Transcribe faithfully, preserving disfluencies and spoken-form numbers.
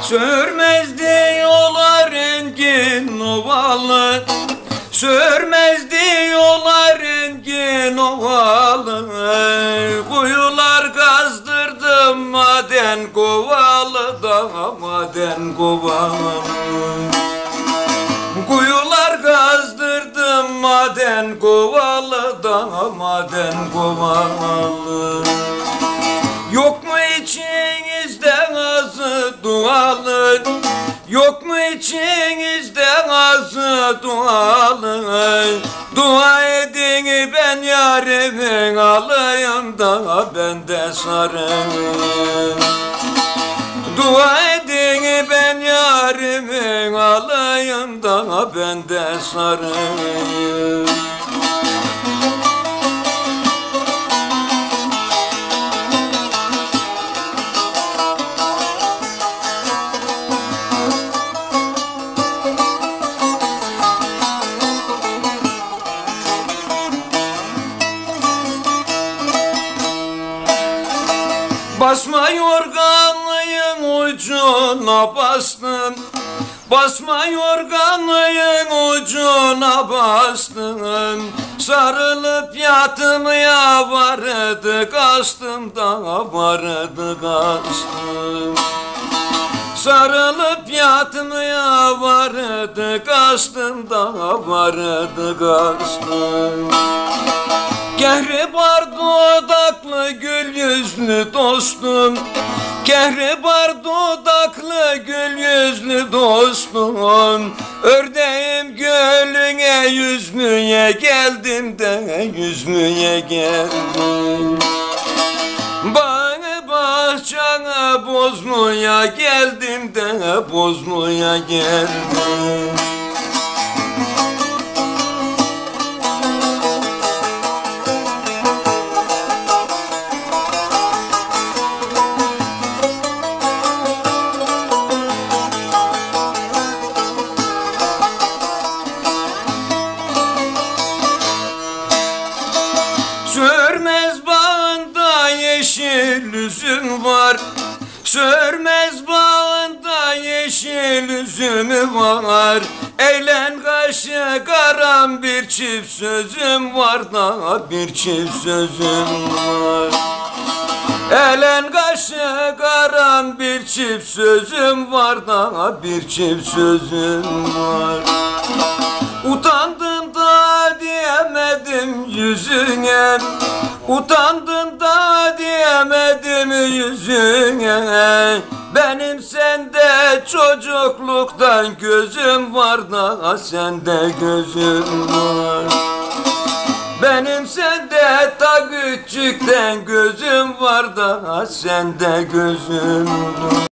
Sürmez diyorlar engin ovalı, sürmez diyorlar engin ovalı. Kuyular kazdırdım maden kovalı da maden kovalı. Kuyular kazdırdım maden kovalı da maden kovalı. Yok mu içinizde ağzı dualı, yok mu içinizde ağzı dualı? Dua edin ben yarimi alayım da ben de sarayım. Dua edin ben yarimi alayım da ben de sarayım. Basma yorganlığın ucuna bastım, basma yorganlığın ucuna bastım. Sarılıp yatmaya vardı kastım da vardı kastım. Sarılıp yatmaya vardı kastım da vardı kastım. Kehribar dudaklı gül yüzlü dostum, kehribar dudaklı gül yüzlü dostum. Ördeğim gölüne yüzmeye geldim de yüzmeye geldim. Bana bahçene bozmaya geldim de bozmaya geldim. Sörmez bağında yeşil üzüm var, sörmez bağında yeşil üzüm var. Eğlen kaşı karam bir çift sözüm var da bir çift sözüm var. Eğlen kaşı karam bir çift sözüm var da bir çift sözüm var. Utandım da diyemedim yüzüne, utandım da diyemedim yüzüne. Benim sende çocukluktan gözüm var da sende gözüm var. Benim sende ta küçükten gözüm var da sende gözüm var.